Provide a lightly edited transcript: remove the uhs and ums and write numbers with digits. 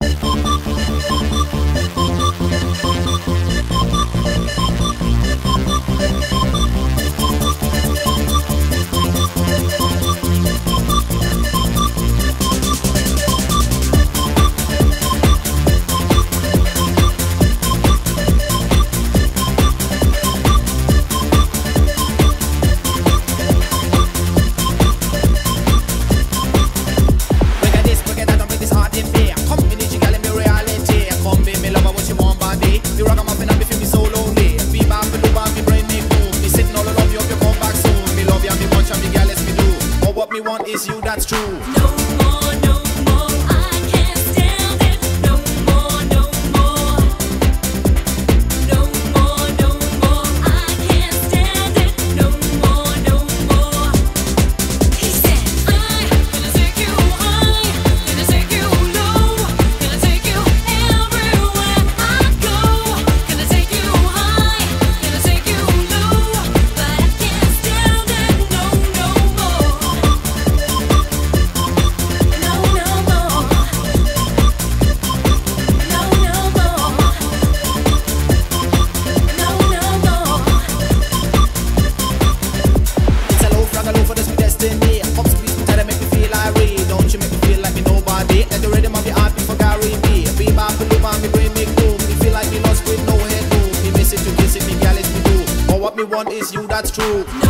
Is you, that's true. No more, no more, I can't stand it. No more, no more. No more, no more, I can't stand it. No more, no more. He said, I'm gonna take you high, gonna take you low, gonna take you everywhere I go. Gonna take you high, gonna take you low, but I can't stand it. No, no more. Is you, that's true.